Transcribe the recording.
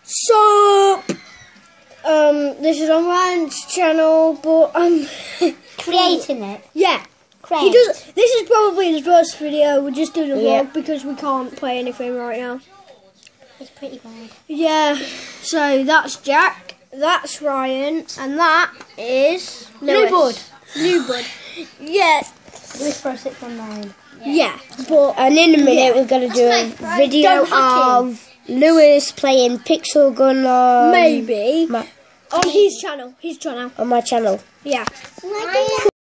Sup? This is on Ryan's channel, but I'm creating it. Yeah. Create. He does. This is probably his first video. We're just doing a vlog because we can't play anything right now. It's pretty bad. Yeah. So that's Jack. That's Ryan, and that is Lewis. New Bud. Yeah. Lewis Pro 619. Yeah. But And in a minute we're going to do a video of Lewis playing Pixel Gun on... maybe on his channel. On my channel. Yeah.